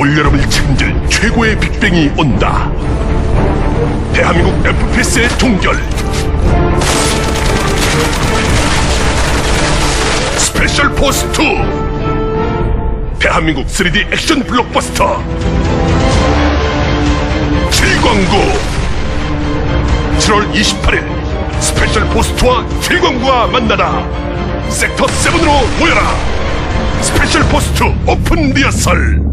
올여름을 책임질 최고의 빅뱅이 온다. 대한민국 FPS의 종결. 스페셜 포스 2. 대한민국 3D 액션 블록버스터. 칠광구. 7월 28일 스페셜 포스 2와 칠광구가 만나다. 섹터 7으로 모여라. 스페셜 포스 2 오픈 리허설.